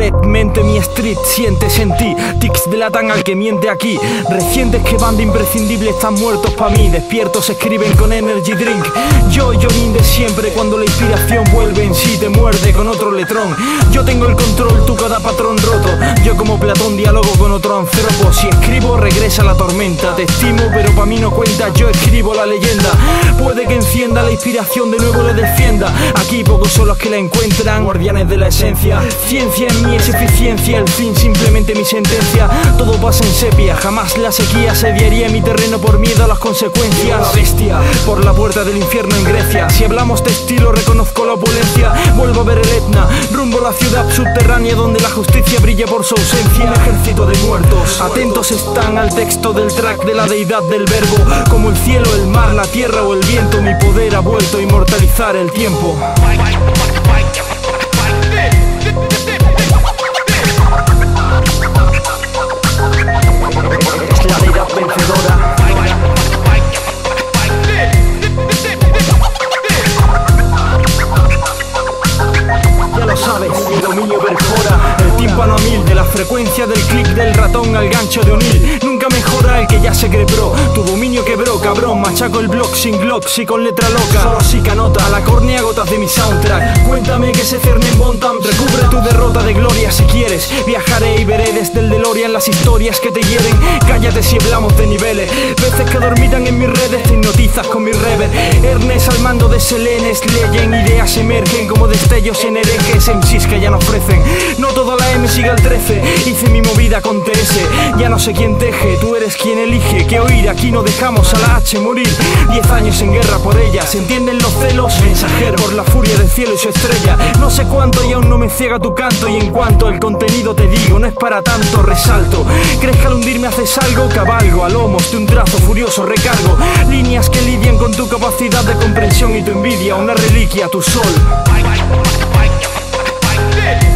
red, mente mi street, sientes en ti. Tics delatan al que miente aquí. Recientes que van de imprescindible están muertos pa' mí. Despiertos escriben con energy drink. Yo, Jonin de siempre, cuando la inspiración vuelve en sí te muerde con otro letrón. Yo tengo el control, tú cada patrón roto. Yo como Platón diálogo con otro anfropo. Si escribo regresa la tormenta. Te estimo pero pa' mí no cuenta, yo escribo la leyenda. Puede que encienda la inspiración, de nuevo le defienda. Aquí pocos son los que la encuentran, guardianes de la esencia. Ciencia en mí es eficiencia, el fin simplemente mi sentencia. Todo pasa en sepia, jamás la sequía sediaría mi terreno por miedo a las consecuencias. La bestia, por la puerta del infierno en Grecia. Si hablamos de estilo reconozco la opulencia. Vuelvo a ver el Etna, rumbo a la ciudad subterránea donde la justicia brilla por su ausencia. Un ejército de muertos, atentos están al texto del track de la deidad del verbo. Como el cielo, el mar, la tierra o el viento, mi poder ha vuelto a inmortalizar el tiempo. Es la deidad vencedora. Ya lo sabes, mi dominio perfora el tímpano a mil, de la frecuencia del clic del ratón al gancho de O'Neill. Nunca mejora el que ya se cree pro. Tu dominio quebró, cabrón, machaco el block sin glocks y con letra loca. Solo sí canota, a la córnea gotas de mi soundtrack. Cuéntame que se cierne en Bontam. Recubre tu derrota de gloria si quieres. Viajaré y veré desde el DeLorean las historias que te hieren. Cállate si hablamos de niveles. Veces que dormitan en mis redes te hipnotizas con mi rever. Ernest al mando de Selenes leyen. Ideas emergen como destellos en herejes. MCs que ya no ofrecen. No toda la M sigue al 13. Hice mi movida con TS. Ya no sé quién teje, tú eres quien elige que oír. Aquí no dejamos a la H morir. 10 años en guerra por ella. ¿Se entienden los celos? Mensajero por la furia del cielo y su estrella. No sé cuánto y aún no me ciega tu canto. Y en cuanto al contenido te digo, no es para tanto, resalto. ¿Crees que al hundirme haces algo? Cabalgo a lomos de un trazo furioso, recargo líneas que lidian con tu capacidad de comprensión y tu envidia. Una reliquia, tu sol.